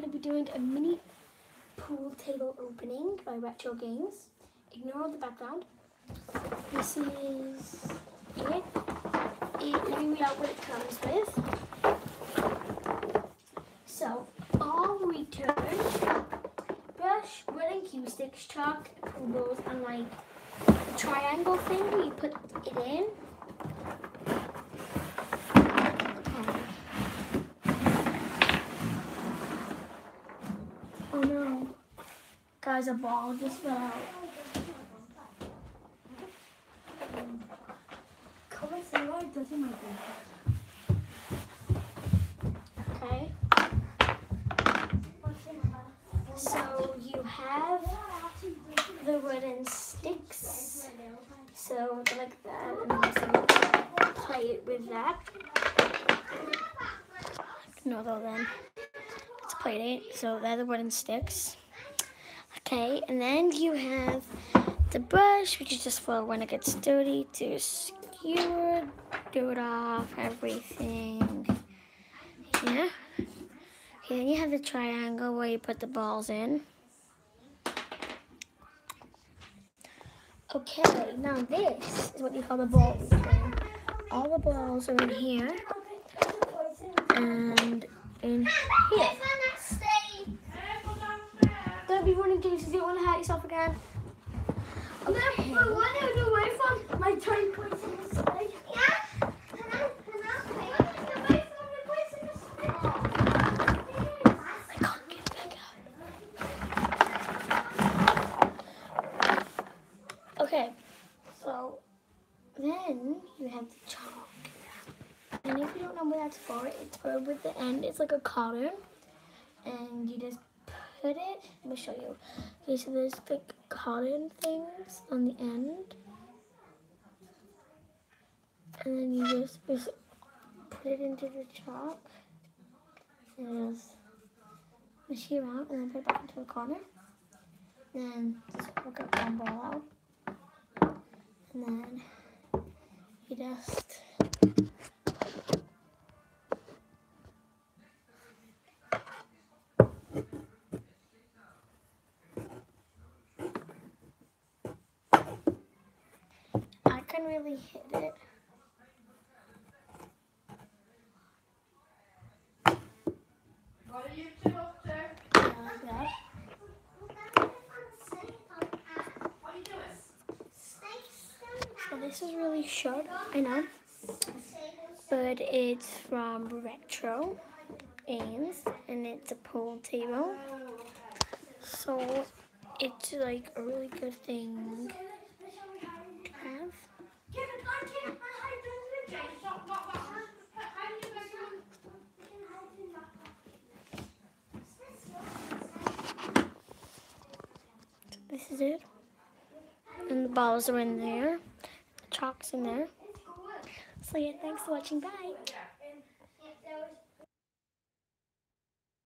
going to be doing a mini pool table opening by Retro Games. Ignore the background. This is it. Let me read out what it comes with. So, all return, brush, wooden cue sticks, chalk, pool balls, and like a triangle thing where you put it in. Oh no. Guys, a ball just fell out. Okay. So you have the wooden sticks. So like that, and also play it with that. No, though then. Let's play it. So they're the wooden sticks. Okay, and then you have the brush, which is just for when it gets dirty to skewer, do it off, everything. Yeah. Okay, then you have the triangle where you put the balls in. Okay, now this is what you call the ball return. All the balls are in here and in here. Don't be running, James, you don't want to hurt yourself again. Okay. I want to get away from my tiny poison display. Yeah? I can't get back out. Okay, so then you have the chalk. And if you don't know what that's for, it's for with the end. It's like a cotton. And you just put it, let me show you. Okay, so there's like cotton things on the end. And then you just put it into the chalk. And just push it around and then put it back into the corner. And then just work up one ball out. And then you just I can really hit it. What are you two up to? Like that. What are you doing? So this is really short, I know. But it's from Retro Games and it's a pool table. So it's like a really good thing to have. This is it. And the balls are in there. The chalk's in there. So yeah, thanks for watching. Bye.